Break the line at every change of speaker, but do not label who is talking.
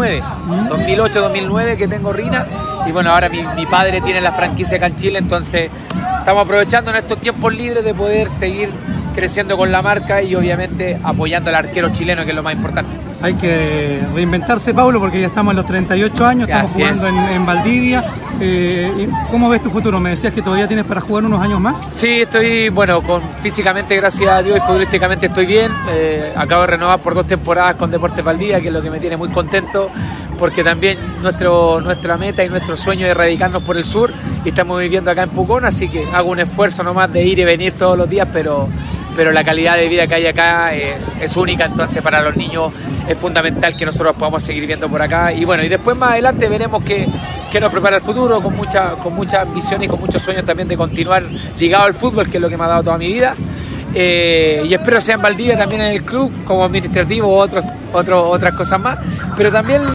2008-2009 que tengo Rina, y bueno, ahora mi padre tiene la franquicia acá en Chile, entonces estamos aprovechando en estos tiempos libres de poder seguir creciendo con la marca y obviamente apoyando al arquero chileno, que es lo más importante.
Hay que reinventarse, Paulo, porque ya estamos en los 38 años, estamos jugando en Valdivia. ¿Cómo ves tu futuro? Me decías que todavía tienes para jugar unos años más.
Sí, estoy, bueno, físicamente, gracias a Dios, y futbolísticamente estoy bien. Acabo de renovar por 2 temporadas con Deportes Valdivia, que es lo que me tiene muy contento, porque también nuestra meta y nuestro sueño es radicarnos por el sur, y estamos viviendo acá en Pucón, así que hago un esfuerzo nomás de ir y venir todos los días, pero la calidad de vida que hay acá es única, entonces para los niños es fundamental que nosotros podamos seguir viviendo por acá, y bueno, y después más adelante veremos qué nos prepara el futuro, con mucha ambición y con muchos sueños también de continuar ligado al fútbol, que es lo que me ha dado toda mi vida, y espero sea en Valdivia también en el club como administrativo o otras cosas más, pero también